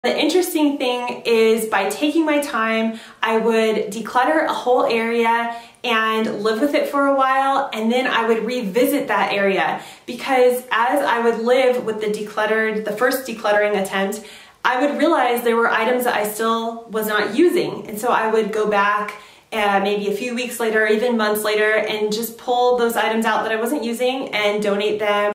The interesting thing is by taking my time, I would declutter a whole area and live with it for a while, and then I would revisit that area, because as I would live with the first decluttering attempt, I would realize there were items that I still was not using. And so I would go back maybe a few weeks later, even months later, and just pull those items out that I wasn't using and donate them.